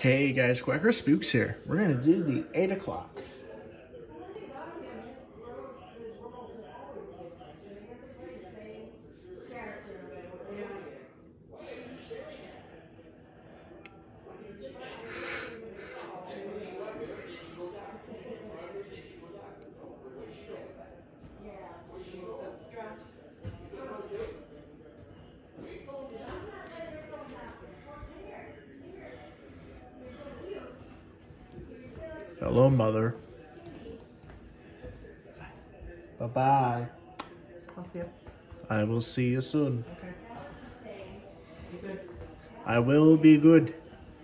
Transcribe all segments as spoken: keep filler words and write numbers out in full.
Hey guys, Quacker Spooks here. We're gonna do the eight o'clock. Hello, mother. Bye bye. Okay. I will see you soon. Okay. I will be good.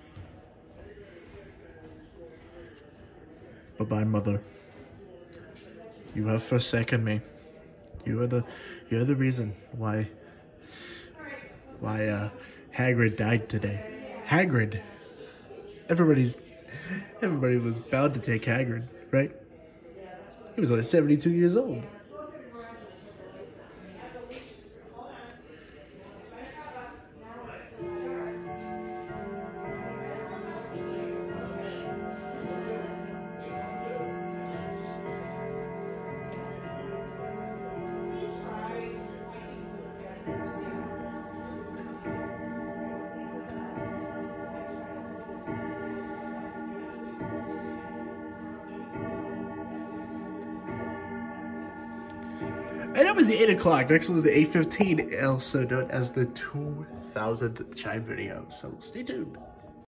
Bye bye, mother. You have forsaken me. You are the, you're the reason why, why uh, Hagrid died today. Hagrid. Everybody's, everybody was bound to take Hagrid, right? He was only seventy-two years old. And that was the eight o'clock. Next one was the eight fifteen, also known as the two thousandth chime video. So stay tuned.